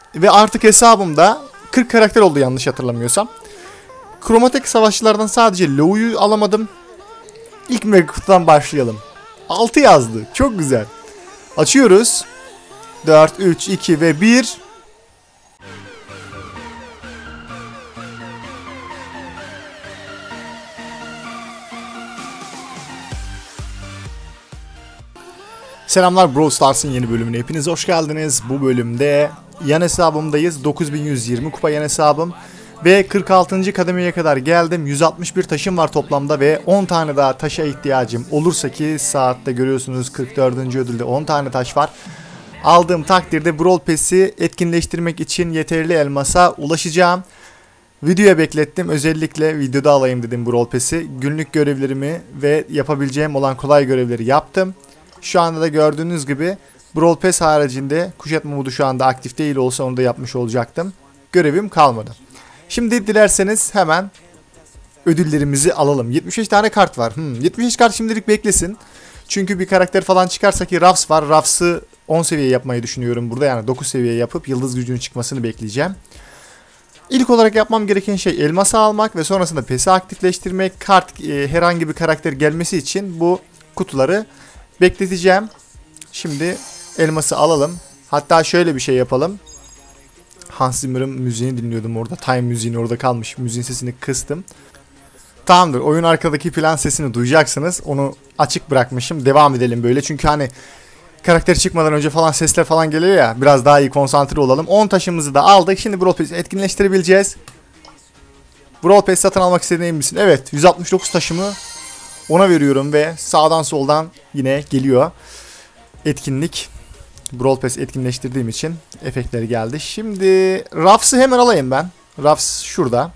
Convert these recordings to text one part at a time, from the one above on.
Ve artık hesabımda 40 karakter oldu yanlış hatırlamıyorsam. Kromatik savaşçılardan sadece Low'yu alamadım. İlk mega kutudan başlayalım. 6 yazdı. Çok güzel. Açıyoruz. 4, 3, 2 ve 1. Selamlar, Brawl Stars'ın yeni bölümüne hepiniz hoş geldiniz. Bu bölümde yan hesabımdayız. 9120 kupa yan hesabım. Ve 46. kademeye kadar geldim. 161 taşım var toplamda ve 10 tane daha taşa ihtiyacım olursa ki saatte görüyorsunuz 44. ödülde 10 tane taş var. Aldığım takdirde Brawl Pass'i etkinleştirmek için yeterli elmasa ulaşacağım. Videoya beklettim. Özellikle videoda alayım dedim Brawl Pass'i. Günlük görevlerimi ve yapabileceğim olan kolay görevleri yaptım. Şu anda da gördüğünüz gibi Brawl Pass haricinde kuşatma modu şu anda aktif değil olsa onu da yapmış olacaktım. Görevim kalmadı. Şimdi dilerseniz hemen ödüllerimizi alalım. 75 tane kart var. 75 kart şimdilik beklesin. Çünkü bir karakter falan çıkarsa ki Ruffs var. Ruffs'ı 10 seviye yapmayı düşünüyorum burada. Yani 9 seviye yapıp yıldız gücünün çıkmasını bekleyeceğim. İlk olarak yapmam gereken şey elması almak ve sonrasında PES'i aktifleştirmek. Herhangi bir karakter gelmesi için bu kutuları bekleteceğim. Şimdi elması alalım. Hatta şöyle bir şey yapalım. Hans Zimmer'ın müziğini dinliyordum orada. Time müziğini orada kalmış. Müziğin sesini kıstım. Tamamdır. Oyun arkadaki plan sesini duyacaksınız. Onu açık bırakmışım. Devam edelim böyle. Çünkü hani karakter çıkmadan önce falan sesler falan geliyor ya. Biraz daha iyi konsantre olalım. 10 taşımızı da aldık. Şimdi Brawl Pass'i etkinleştirebileceğiz. Brawl Pass satın almak istediğin misin? Evet. 169 taşımı ona veriyorum ve sağdan soldan yine geliyor etkinlik. Brawl Pass etkinleştirdiğim için efektleri geldi. Şimdi Ruffs'ı hemen alayım ben. Ruffs şurada.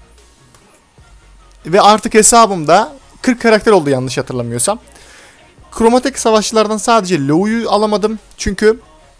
Ve artık hesabımda 40 karakter oldu yanlış hatırlamıyorsam. Kromatik savaşçılardan sadece Low'yu alamadım. Çünkü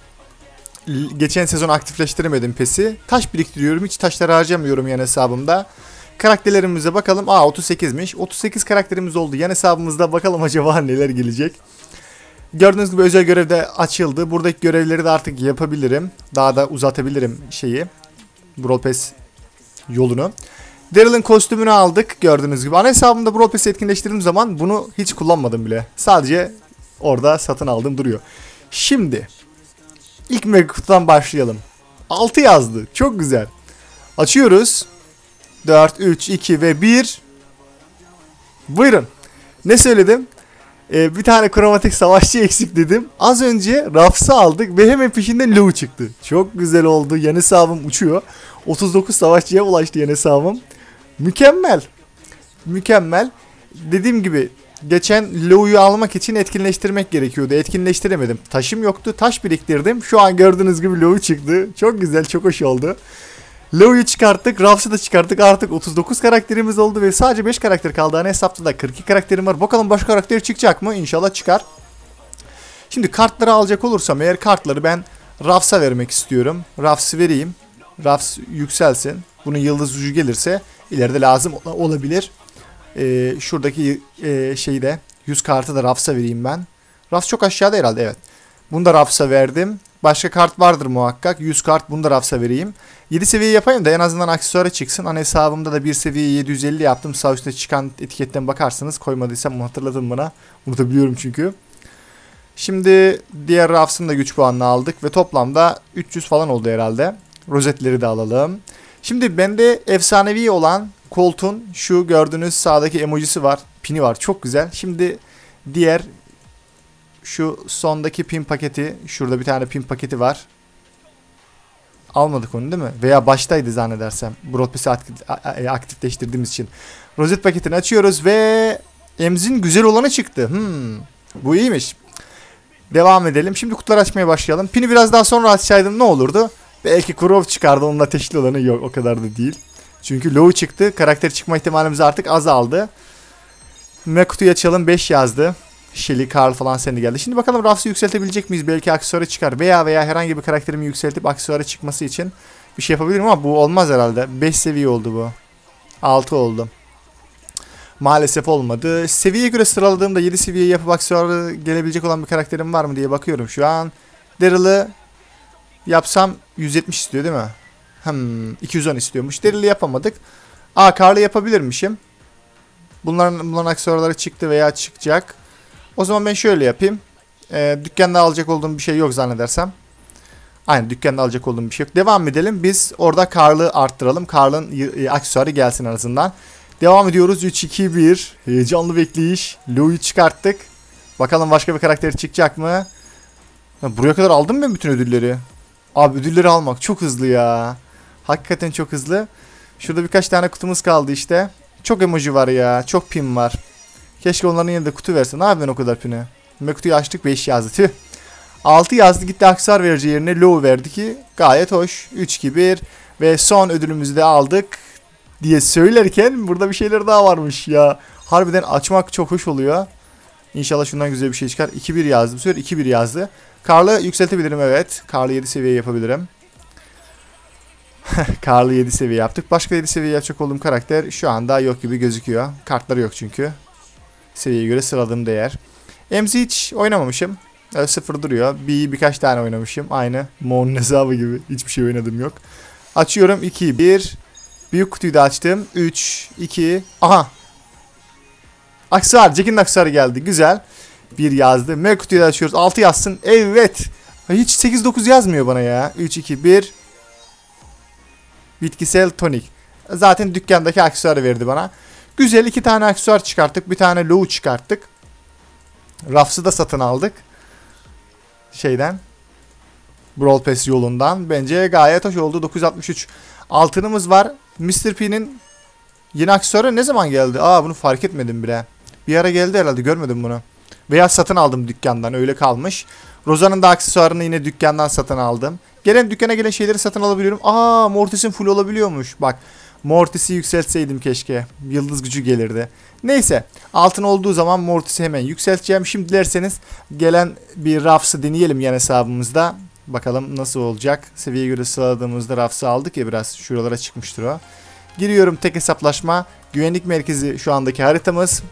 geçen sezon aktifleştiremedim PES'i. Taş biriktiriyorum. Hiç taşları harcamıyorum yan hesabımda. Karakterlerimize bakalım. 38'miş. 38 karakterimiz oldu. Yan hesabımızda bakalım acaba neler gelecek. Gördüğünüz gibi özel görev de açıldı. Buradaki görevleri de artık yapabilirim. Daha da uzatabilirim şeyi. Brawl Pass yolunu. Daryl'ın kostümünü aldık. Gördüğünüz gibi. Ana hesabımda Brawl Pass'i etkinleştirdiğim zaman bunu hiç kullanmadım bile. Sadece orada satın aldım duruyor. Şimdi ilk mega kutudan başlayalım. 6 yazdı. Çok güzel. Açıyoruz. 4, 3, 2 ve 1. Buyurun. Ne söyledim? Bir tane kromatik savaşçı eksik dedim. Az önce Ruffs'ı aldık ve hemen peşinden Low çıktı. Çok güzel oldu. Yan hesabım uçuyor. 39 savaşçıya ulaştı yan hesabım. Mükemmel. Mükemmel. Dediğim gibi geçen Low'yu almak için etkinleştirmek gerekiyordu. Etkinleştiremedim. Taşım yoktu. Taş biriktirdim. Şu an gördüğünüz gibi Low çıktı. Çok güzel, çok hoş oldu. Low'yu çıkarttık. Ruffs'ı da çıkarttık. Artık 39 karakterimiz oldu ve sadece 5 karakter kaldı. Hani hesapta da 42 karakterim var. Bakalım başka karakter çıkacak mı? İnşallah çıkar. Şimdi kartları alacak olursam eğer kartları ben Ruffs'a vermek istiyorum. Ruffs'ı vereyim. Ruffs yükselsin. Bunun yıldız gücü gelirse ileride lazım olabilir. Şuradaki şeyde 100 kartı da Ruffs'a vereyim ben. Ruffs çok aşağıda herhalde, evet. Bunu da Ruffs'a verdim. Başka kart vardır muhakkak. 100 kart, bunu da Ruffs'a vereyim. 7 seviye yapayım da en azından aksesuara çıksın. Ana hesabımda da 1 seviye 750 yaptım. Sağ üstte çıkan etiketten bakarsınız. Koymadıysam hatırladım bana. Unutabiliyorum çünkü. Şimdi diğer Ruffs'ın da güç puanını aldık. Ve toplamda 300 falan oldu herhalde. Rozetleri de alalım. Şimdi bende efsanevi olan Colt'un şu gördüğünüz sağdaki emojisi var. Pini var. Çok güzel. Şimdi diğer şu sondaki pin paketi. Şurada bir tane pin paketi var. Almadık onu değil mi? Veya baştaydı zannedersem. Brawl Pass'i aktifleştirdiğimiz için. Rozet paketini açıyoruz ve Emz'in güzel olanı çıktı. Bu iyiymiş. Devam edelim. Şimdi kutuları açmaya başlayalım. Pini biraz daha sonra açsaydım ne olurdu? Belki Crow çıkardı. Onun ateşli olanı yok. O kadar da değil. Çünkü Low çıktı. Karakter çıkma ihtimalimiz artık azaldı. Ve kutuyu açalım. 5 yazdı. Shelly, Carl falan seni geldi. Şimdi bakalım Ruffs'ı yükseltebilecek miyiz? Belki aksesuara çıkar. Veya herhangi bir karakterimi yükseltip aksesuara çıkması için bir şey yapabilirim ama bu olmaz herhalde. 5 seviye oldu bu. 6 oldu. Maalesef olmadı. Seviyeye göre sıraladığımda 7 seviye yapıp aksesuarı gelebilecek olan bir karakterim var mı diye bakıyorum şu an. Daryl'ı yapsam 170 istiyor değil mi? 210 istiyormuş. Derili yapamadık. Karlı yapabilirmişim. Bunların aksesuarları çıktı veya çıkacak. O zaman ben şöyle yapayım. Dükkanda alacak olduğum bir şey yok zannedersem. Aynen, dükkanda alacak olduğum bir şey yok. Devam edelim. Biz orada karlı arttıralım. Karlın aksesuarı gelsin en azından. Devam ediyoruz. 3, 2, 1. Heyecanlı bekleyiş. Lou'yu çıkarttık. Bakalım başka bir karakter çıkacak mı? Buraya kadar aldım mı bütün ödülleri? Abi ödülleri almak çok hızlı ya. Hakikaten çok hızlı. Şurada birkaç tane kutumuz kaldı işte. Çok emoji var ya. Çok pin var. Keşke onların yerine de kutu versin. Ne yapıyorsun o kadar pini? Kutuyu açtık, 5 yazdı. Tüh. 6 yazdı, gitti aksesuar vereceği yerine low verdi ki gayet hoş. 3, 2, 1 ve son ödülümüzü de aldık diye söylerken burada bir şeyler daha varmış ya. Harbiden açmak çok hoş oluyor. İnşallah şundan güzel bir şey çıkar. 2, 1 yazdı. Bu sefer 2, 1 yazdı. Karlı yükseltebilirim, evet. Karlı 7 seviye yapabilirim. Karlı 7 seviye yaptık. Başka 7 seviye yapacak olduğum karakter şu anda yok gibi gözüküyor. Kartları yok çünkü. Seviyeye göre sıraladığım değer. MC hiç oynamamışım. 0 duruyor. Birkaç tane oynamışım. Aynı Mon'un hesabı gibi. Hiçbir şey oynadım yok. Açıyorum. 2, 1. Büyük kutuyu da açtım. 3, 2. Aha. Aksesuar. Jack'in aksesuarı geldi. Güzel. 1 yazdı. M kutuyu da açıyoruz. 6 yazsın. Evet. Hiç 8, 9 yazmıyor bana ya. 3, 2, 1. Bitkisel tonik. Zaten dükkandaki aksesuarı verdi bana. Güzel, 2 tane aksesuar çıkarttık. Bir tane low çıkarttık. Rafs'ı da satın aldık. Şeyden. Brawl Pass yolundan. Bence gayet hoş oldu. 963 altınımız var. Mr. P'nin yeni aksesuarı ne zaman geldi? Bunu fark etmedim bile. Bir ara geldi herhalde, görmedim bunu. Veya satın aldım dükkandan, öyle kalmış. Rosa'nın da aksesuarını yine dükkandan satın aldım. Dükkana gelen şeyleri satın alabiliyorum. Mortis'in full olabiliyormuş. Bak, Mortis'i yükseltseydim keşke. Yıldız gücü gelirdi. Neyse, altın olduğu zaman Mortis'i hemen yükselteceğim. Şimdi dilerseniz gelen bir Rafs'ı deneyelim yan hesabımızda. Bakalım nasıl olacak. Seviyeye göre sıraladığımızda Rafs'ı aldık ya, biraz şuralara çıkmıştır o. Giriyorum, tek hesaplaşma. Güvenlik merkezi şu andaki haritamız.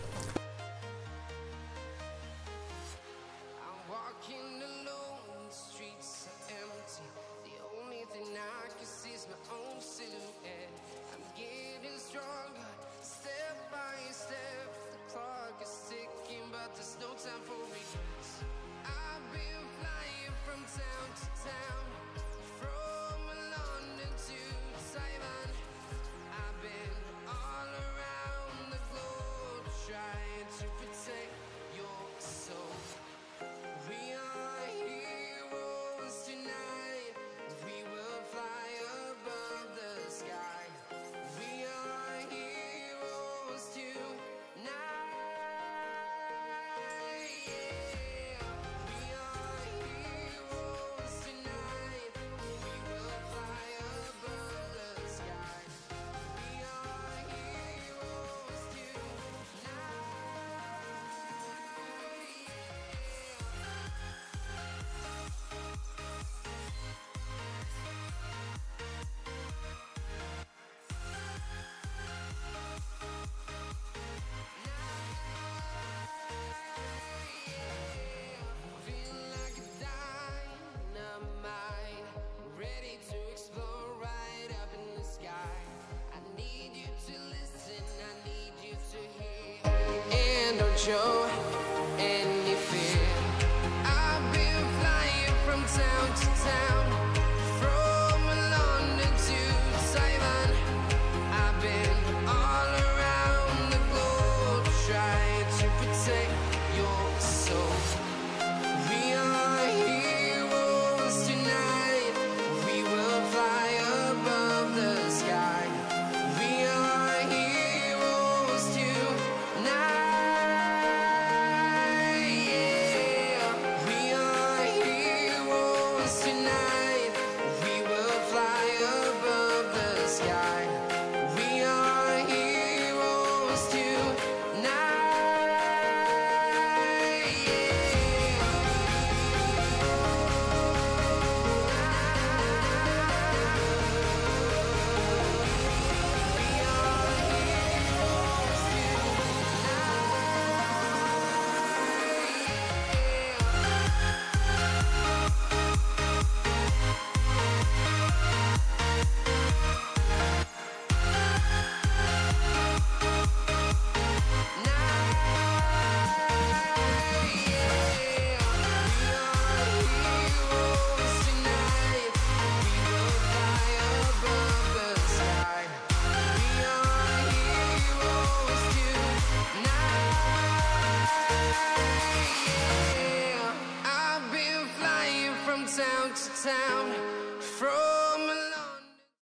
Show any fear. I've been flying from town to town.